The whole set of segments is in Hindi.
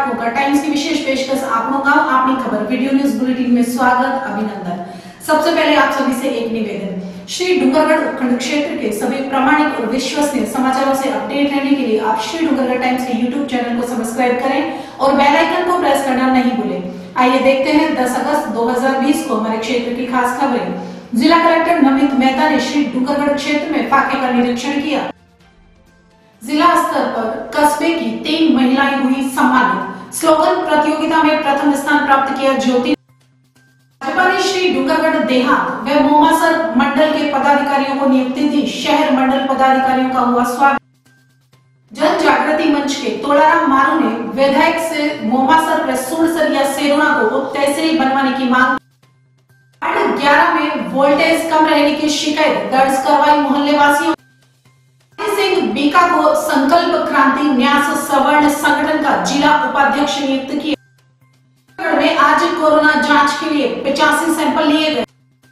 होगा टाइम्स की विशेष पेशकश आपनों का आपनी खबर वीडियो न्यूज बुलेटिन में स्वागत अभिनंदन। सबसे पहले आप सभी से एक निवेदन, श्री डूंगरगढ़ उपखंड क्षेत्र के सभी प्रामाणिक और विश्वसनीय समाचारों से अपडेट रहने के लिए आप श्री डूंगरगढ़ टाइम्स के यूट्यूब चैनल को सब्सक्राइब करें और बेल आइकन को प्रेस करना नहीं भूलें। आइए देखते हैं 10 अगस्त 2020 को हमारे क्षेत्र की खास खबरें। जिला कलेक्टर नमित मेहता ने श्री डूंगरगढ़ क्षेत्र में फाके का निरीक्षण किया। जिला स्तर पर कस्बे की 3 महिलाएं हुई सम्मानित। स्लोगन प्रतियोगिता में प्रथम स्थान प्राप्त किया ज्योति। भाजपा ने श्री डूंगरगढ़ देहात व मोमासर मंडल के पदाधिकारियों को नियुक्ति दी। शहर मंडल पदाधिकारियों का हुआ स्वागत। जन जागृति मंच के तोलाराम मारू ने विधायक से मोमासर व सुरसर या सेरोना को उप तहसील बनवाने की मांग। 11 में वोल्टेज कम रहने की शिकायत दर्ज करवाई मोहल्ले वासियों। सिंह बीका को संकल्प क्रांति न्यास सवर्ण संगठन का जिला उपाध्यक्ष नियुक्त किया। में आज कोरोना जांच के लिए 85 सैंपल लिए गए।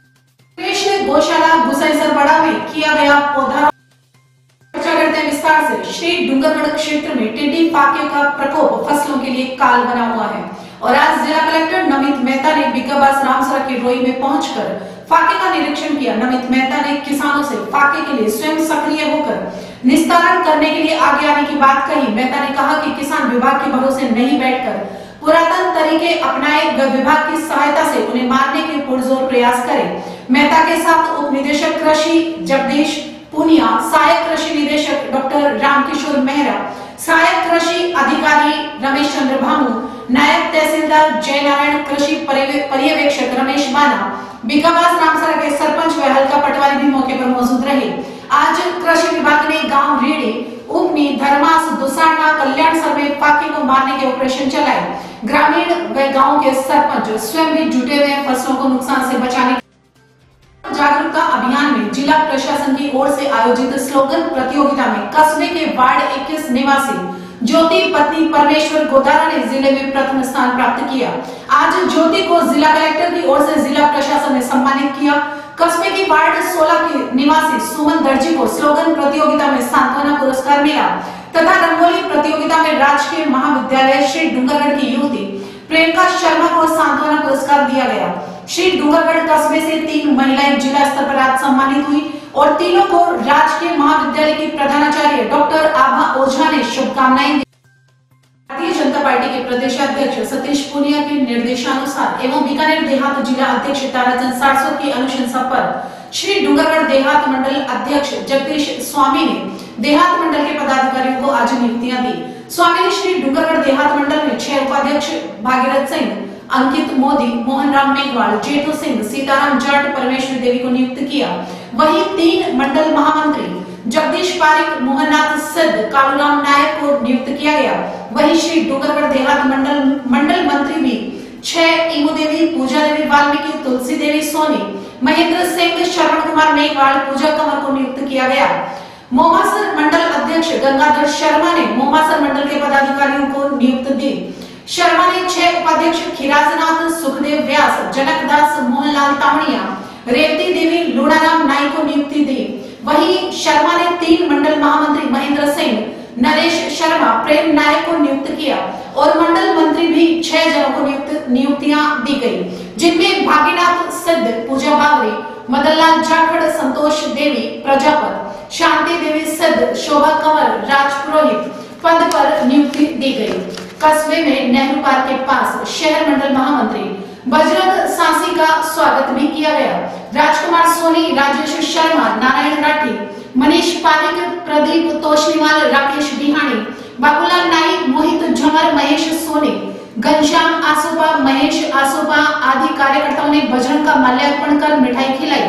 देश में गौशाला गुसाईसर बड़ा में किया गया पौधा। चर्चा करते हैं विस्तार से। श्री डूंगरगढ़ क्षेत्र में टिड्डी फाके का प्रकोप फसलों के लिए काल बना हुआ है और आज जिला कलेक्टर नमित मेहता ने बिकाबास रामसरा की रोई में पहुंचकर फाके का निरीक्षण किया। नमित मेहता ने किसानों से फाके के लिए स्वयं सक्रिय होकर निस्तारण करने के लिए आगे आने की बात कही। मेहता ने कहा कि किसान विभाग के भरोसे नहीं बैठकर पुरातन तरीके अपनाए व विभाग की सहायता से उन्हें मारने के पुरजोर प्रयास करें। मेहता के साथ उप निदेशक कृषि जगदीश पुनिया, सहायक कृषि निदेशक डॉक्टर रामकिशोर मेहरा, सहायक कृषि अधिकारी रमेश चंद्र भामू, नायब तहसीलदार जय नारायण, कृषि पर्यवेक्षक रमेश बाना, बिकाबास रामसरा के सरपंच व हल्का पटवारी भी मौके पर मौजूद रहे। आज कृषि विभाग ने गांव रेडी, उपनी, धर्मास, दुसाना, कल्याणसर में फाके को मारने के ऑपरेशन चलाए। ग्रामीण व गांव के सरपंच स्वयं भी जुटे हुए फसलों को नुकसान से बचाने जागरूकता अभियान में जिला प्रशासन की ओर से आयोजित स्लोगन प्रतियोगिता में कस्बे के वार्ड 21 निवासी ज्योति पत्नी परमेश्वर गोदारा ने जिले में प्रथम स्थान प्राप्त किया। आज ज्योति को जिला कलेक्टर की ओर से जिला प्रशासन ने सम्मानित किया। कस्बे की वार्ड 16 की निवासी सुमन दर्जी को स्लोगन प्रतियोगिता में सांत्वना पुरस्कार मिला तथा रंगोली प्रतियोगिता में राजकीय महाविद्यालय श्री डूंगरगढ़ की युवती प्रियंका शर्मा को सांत्वना पुरस्कार दिया गया। श्री डूंगरगढ़ कस्बे से 3 महिलाएं जिला स्तर पर आज सम्मानित हुई और तीनों को राजकीय महाविद्यालय की प्रधानाचार्य डॉक्टर आभा ओझा ने शुभकामनाएं दी। भारतीय जनता पार्टी के प्रदेशाध्यक्ष सतीश पुनिया के निर्देशानुसार एवं बीकानेर देहात जिला अध्यक्ष ताराचंद सारस्वत की अनुशंसा पर श्री डूंगरगढ़ देहात मंडल अध्यक्ष जगदीश स्वामी ने देहात मंडल के पदाधिकारियों को आज नियुक्तियां दी। स्वामी ने श्री डूंगरगढ़ देहात मंडल में 6 उपाध्यक्ष भागीरथ सिंह, अंकित मोदी, मोहन राम मेघवाल, जेठू सिंह, सीताराम जाट, परमेश्वर देवी को नियुक्त किया। वहीं 3 मंडल महामंत्री जगदीश पारिक, मोहननाथ सिद्ध, कालूराम नायक को नियुक्त किया गया। वहीं श्री डूंगरगढ़ देहात मंडल मंत्री भी 6 ईमू देवी, पूजा देवी वाल्मीकि, तुलसी देवी सोनी, महेंद्र सिंह, श्रवण कुमार मेघवाल, पूजा कंवर को नियुक्त किया गया। मोमासर मंडल अध्यक्ष गंगाधर शर्मा ने मोमासर मंडल के पदाधिकारियों को नियुक्त दी। शर्मा ने 6 उपाध्यक्ष खिराजनाथ, सुखदेव व्यास, जनक दास, मोहनलाल तावड़िया, रेवती देवी, लूणाराम नाइक को नियुक्ति दी। वहीं शर्मा ने 3 मंडल महामंत्री महेंद्र सिंह, नरेश शर्मा, प्रेम नायक को नियुक्त किया और मंडल मंत्री भी 6 जनों को नियुक्तियां दी गई, जिनमें भागीनाथ सिद्ध, पूजा बावरी, मदनलाल जाखड़, संतोष देवी प्रजापत, शांति देवी सिद्ध, शोभा कंवर, राज पुरोहित पद पर नियुक्ति दी गई। कस्बे में नेहरू पार्क के पास शहर मंडल महामंत्री बजरंग सांसी का स्वागत भी किया गया। राजकुमार सोनी, राजेश शर्मा, नारायण राठी, मनीष पारिक, प्रदीप तोशनीवाल, राकेश बिहानी, बाबूलाल नाइक, मोहित झमर, महेश सोनी, घनश्याम आसोपा, महेश आसोपा आदि कार्यकर्ताओं ने बजरंग का माल्यार्पण कर मिठाई खिलाई।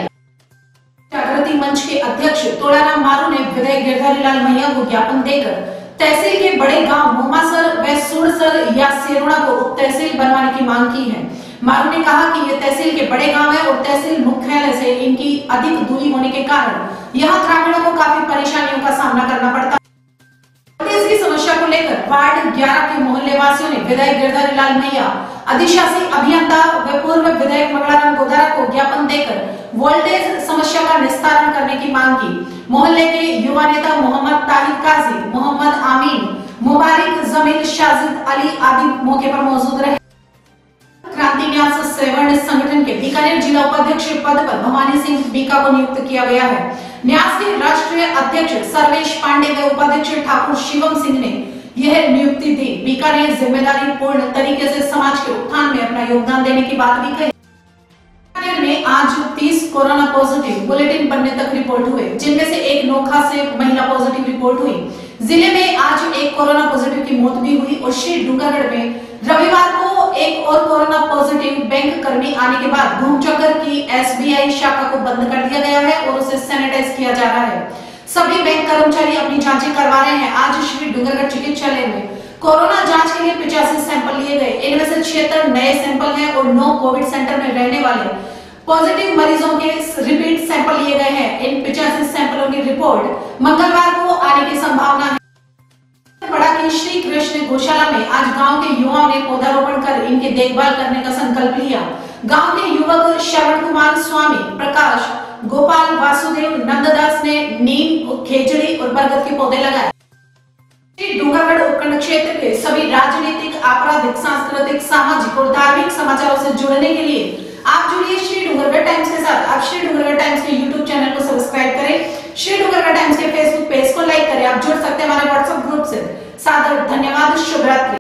जागृति मंच के अध्यक्ष तोलाराम मारू ने विधायक गिरधारी लाल मैया को ज्ञापन देकर तहसील के बड़े गांव मोमासर व सुरसर या सेरोना को उप तहसील बनवाने की मांग की है। मारू ने कहा कि ये तहसील के बड़े गांव है और तहसील मुख्यालय से इनकी अधिक दूरी होने के कारण यहाँ ग्रामीणों को काफी परेशानियों का सामना करना पड़ता है। इसकी समस्या को लेकर वार्ड 11 के मोहल्ले वासियों ने विधायक गिरधारी लाल मैया, अधिशासी अभियंता व पूर्व विधायक मंगलाराम गोदारा को ज्ञापन देकर वोल्टेज समस्या का निस्तारण करने की मांग की। मोहल्ले के युवा नेता मोहम्मद ताहिर काजी, मोहम्मद आमीन, मुबारक, जमील, शाजिद अली आदि मौके पर मौजूद रहे। क्रांति न्यास सेवर्ण संगठन के बीकानेर जिला उपाध्यक्ष पद पर भवानी सिंह बीका को नियुक्त किया गया है। न्यास के राष्ट्रीय अध्यक्ष सर्वेश पांडे व उपाध्यक्ष ठाकुर शिवम सिंह ने यह नियुक्ति दी। बीकानेर जिम्मेदारी पूर्ण तरीके से समाज के उत्थान में अपना योगदान देने की बात भी कही। बीकानेर में आज 30 कोरोना पॉजिटिव बुलेटिन बनने तक रिपोर्ट हुए, जिनमें से एक नोखा से महिला पॉजिटिव रिपोर्ट हुई। जिले में आज एक कोरोना पॉजिटिव की मौत भी हुई और श्री डूंगरगढ़ में रविवार को एक और कोरोना पॉजिटिव बैंक कर्मी आने के बाद घूमचक्कर की एसबीआई शाखा को बंद कर दिया गया है और उसे सैनिटाइज किया जा रहा है। सभी बैंक कर्मचारी अपनी जांचें करवा रहे हैं। आज श्री डूंगरगढ़ चिकित्सालय में कोरोना जांच के लिए 85 सैंपल लिए गए। इनमें से 76 नए सैंपल हैं और 9 कोविड सेंटर में रहने वाले पॉजिटिव मरीजों के रिपीट सैंपल लिए गए हैं। इन 85 सैंपलों की रिपोर्ट मंगलवार को आने की संभावना है। पड़ा कि श्री कृष्ण गौशाला में आज गांव के युवाओं ने पौधारोपण कर इनकी देखभाल करने का संकल्प लिया। गांव के युवक श्रवण कुमार स्वामी, प्रकाश, गोपाल, वासुदेव, नंददास ने नीम, खेजड़ी और बरगद के पौधे लगाए। डूंगरगढ़ उपखंड क्षेत्र के सभी राजनीतिक, आपराधिक, सांस्कृतिक, सामाजिक और धार्मिक समाचारों से जुड़ने के लिए आप जुड़िए श्री डूंगरगढ़ टाइम्स के साथ। आप श्री डूंगरगढ़ टाइम्स के यूट्यूब चैनल को सब्सक्राइब करें, श्री डूंगरगढ़ टाइम्स के फेसबुक पेज को लाइक करें। आप जुड़ सकते हैं हमारे व्हाट्सएप ग्रुप से। सादर धन्यवाद। शुभ रात्रि।